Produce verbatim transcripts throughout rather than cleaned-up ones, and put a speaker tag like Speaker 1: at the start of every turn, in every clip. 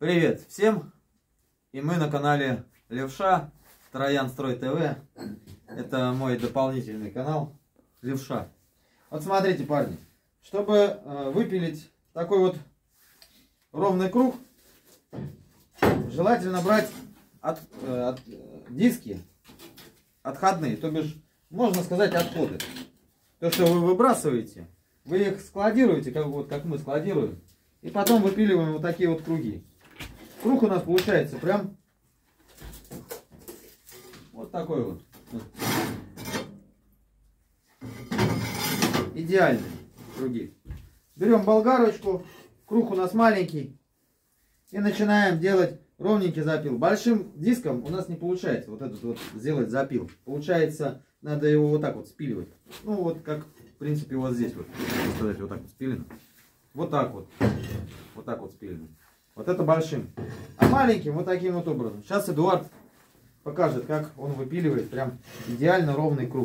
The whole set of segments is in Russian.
Speaker 1: Привет всем! И мы на канале Левша, Троян-Строй ТВ. Это мой дополнительный канал Левша. Вот смотрите, парни, чтобы э, выпилить такой вот ровный круг, желательно брать от, э, от, э, диски отходные, то бишь, можно сказать, отходы. То, что вы выбрасываете, вы их складируете, как, вот, как мы складируем, и потом выпиливаем вот такие вот круги. Круг у нас получается прям вот такой вот. Идеальные круги. Берем болгарочку, круг у нас маленький, и начинаем делать ровненький запил. Большим диском у нас не получается вот этот вот сделать запил. Получается, надо его вот так вот спиливать. Ну вот как, в принципе, вот здесь вот, можно сказать, вот так вот спилено. Вот так вот. Вот так вот спилено. Вот это большим. А маленьким вот таким вот образом. Сейчас Эдуард покажет, как он выпиливает прям идеально ровный круг.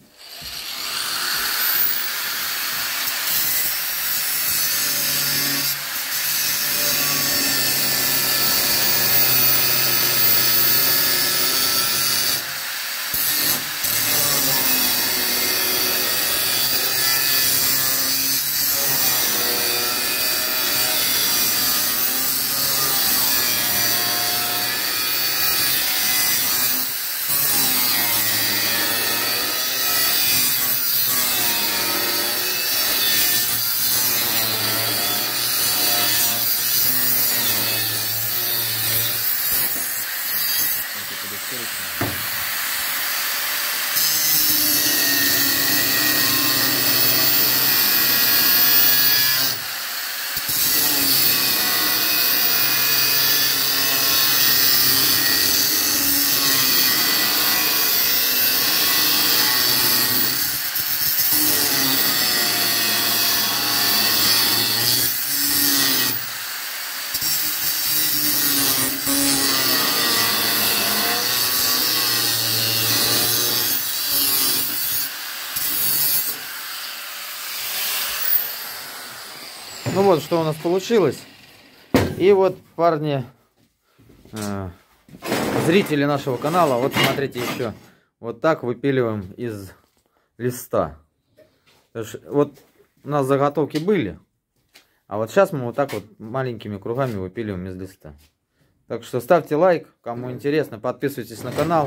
Speaker 1: Ну вот, что у нас получилось. И вот, парни, э, зрители нашего канала, вот смотрите еще. Вот так выпиливаем из листа. Вот у нас заготовки были. А вот сейчас мы вот так вот маленькими кругами выпиливаем из листа. Так что ставьте лайк, кому интересно, подписывайтесь на канал.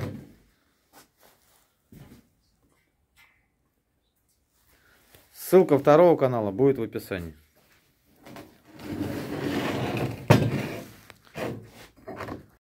Speaker 1: Ссылка второго канала будет в описании.